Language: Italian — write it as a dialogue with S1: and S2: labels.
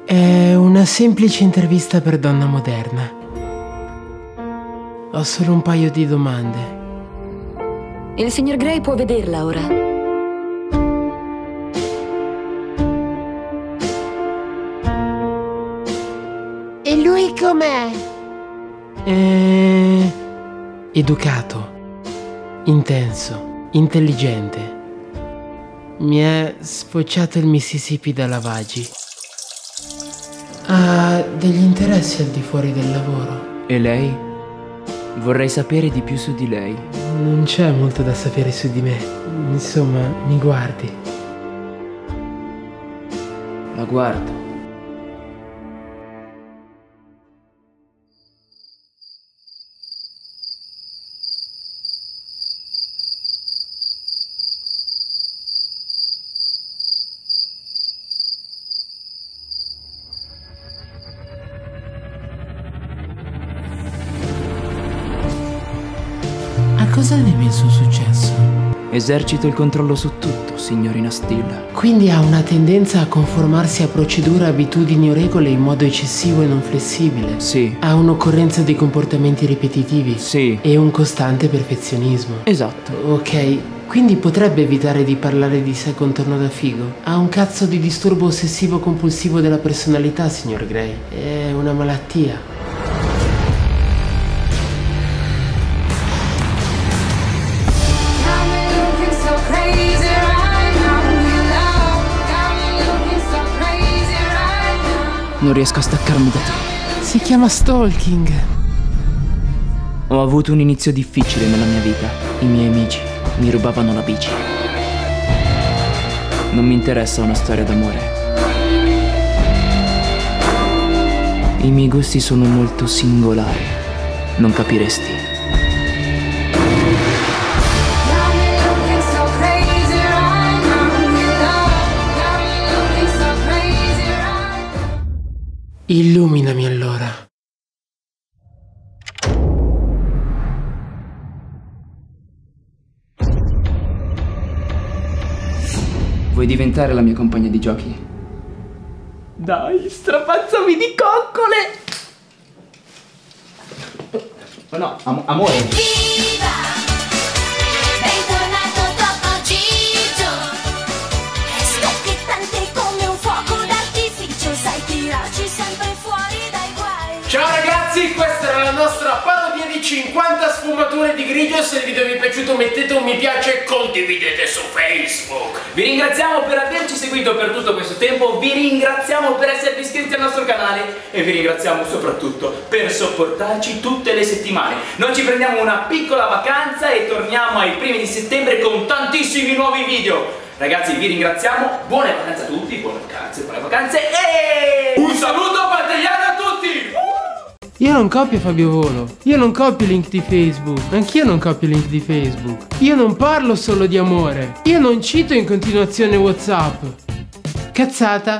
S1: È una semplice intervista per donna moderna. Ho solo un paio di domande.
S2: Il signor Grey può vederla ora.
S1: E lui com'è? Educato, intenso, intelligente. Mi è sfociato il Mississippi da lavaggi. Ha degli interessi al di fuori del lavoro.
S3: E lei? Vorrei sapere di più su di lei.
S1: Non c'è molto da sapere su di me. Insomma, mi guardi.
S3: La guardo.
S1: A cosa deve il suo successo?
S3: Esercito il controllo su tutto, signorina Steele.
S1: Quindi ha una tendenza a conformarsi a procedure, abitudini o regole in modo eccessivo e non flessibile.
S3: Sì.
S1: Ha un'occorrenza di comportamenti ripetitivi.
S3: Sì.
S1: E un costante perfezionismo.
S3: Esatto.
S1: Ok, quindi potrebbe evitare di parlare di sé con tono da figo. Ha un cazzo di disturbo ossessivo compulsivo della personalità, signor Grey. È una malattia.
S3: Non riesco a staccarmi da te.
S1: Si chiama stalking.
S3: Ho avuto un inizio difficile nella mia vita. I miei amici mi rubavano la bici. Non mi interessa una storia d'amore. I miei gusti sono molto singolari. Non capiresti.
S1: Illuminami allora.
S3: Vuoi diventare la mia compagna di giochi? Dai, strapazzami di coccole! Oh no, amore!
S4: Viva! Bentornato Topo Gigio! È scoppiettante come un fuoco d'artificio, sai tirarci sempre fuori dai guai.
S1: Ciao ragazzi, questa era la nostra parodia di 50 sfumature di grigio. Se il video vi è piaciuto mettete un mi piace e condividete su Facebook.
S5: Vi ringraziamo per averci seguito per tutto questo tempo, vi ringraziamo per esservi iscritti al nostro canale e vi ringraziamo soprattutto per sopportarci tutte le settimane. Noi ci prendiamo una piccola vacanza e torniamo ai primi di settembre con tantissimi nuovi video. Ragazzi, vi ringraziamo, buone vacanze a tutti, buone vacanze e un saluto pantegliano a tutti!
S1: Io non copio Fabio Volo. Io non copio il link di Facebook. Anch'io non copio il link di Facebook. Io non parlo solo di amore. Io non cito in continuazione WhatsApp. Cazzata.